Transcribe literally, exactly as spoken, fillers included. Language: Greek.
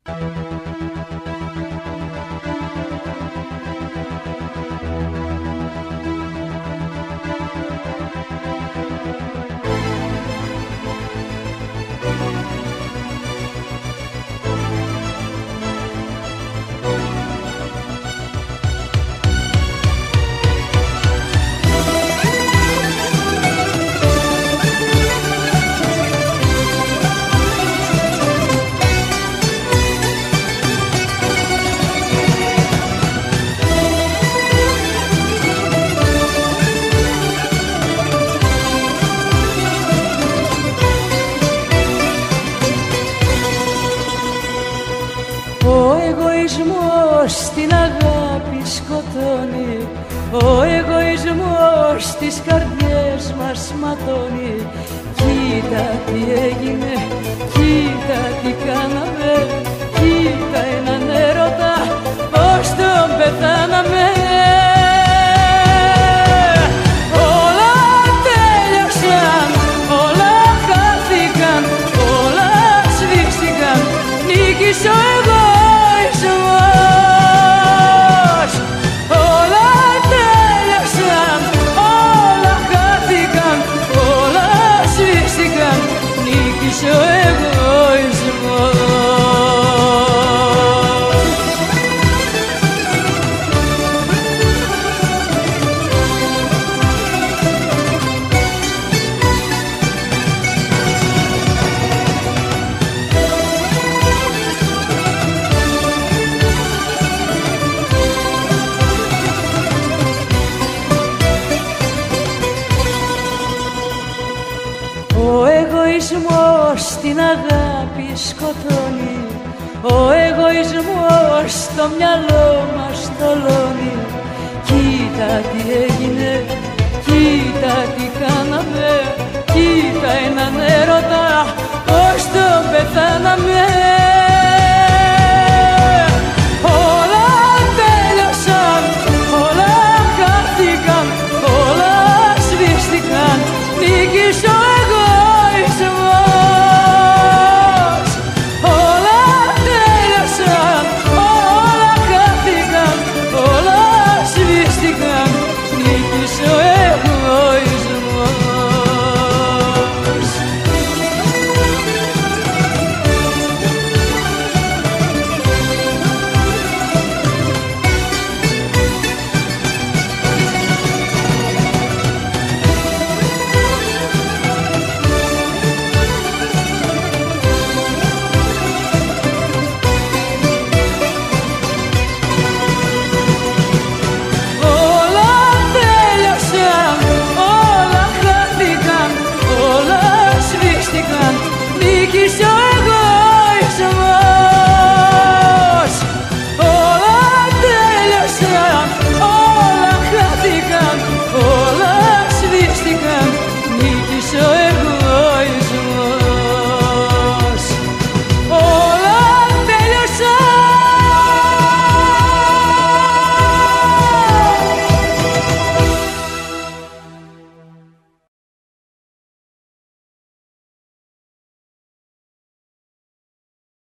Στην αγάπη σκοτώνει, ο εγωισμός τις καρδιές μας ματώνει. Κοίτα τι έγινε, κοίτα τι κάναμε, κοίτα έναν έρωτα πως τον πεθάναμε. Όλα τέλειωσαν, όλα χάθηκαν, όλα σβήστηκαν, νίκησε ο εγωισμός. Νίκησε ο εγωισμός. Ο εγωισμός την αγάπη σκοτώνει, ο εγωισμός το μυαλό μας τολώνει. Κοίτα τι έγινε, κοίτα τι κάναμε, κοίτα έναν έρωτα